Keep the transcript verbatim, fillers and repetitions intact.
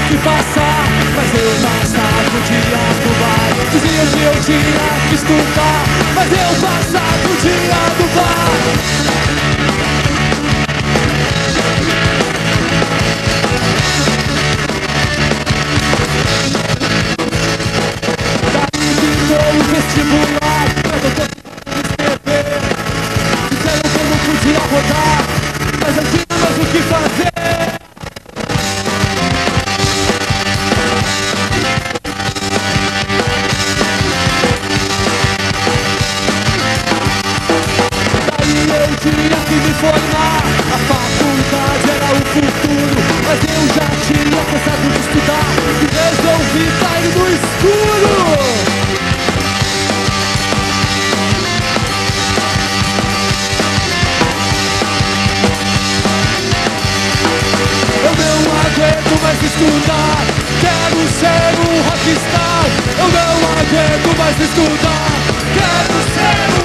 que passar, mas eu mais tarde um dia do bar. Dizia que eu tinha que estudar, mas eu passava o dia do bar. Daí pintou o vestibular, mas eu tô tentando escrever. Disseram que eu não podia rodar, mas eu tinha mais o que fazer. Eu tinha que me formar, a faculdade era o futuro, mas eu já tinha cansado de estudar e resolvi cair no escuro. Eu não aguento mais estudar, quero ser um rockstar. Eu não aguento mais estudar, quero ser um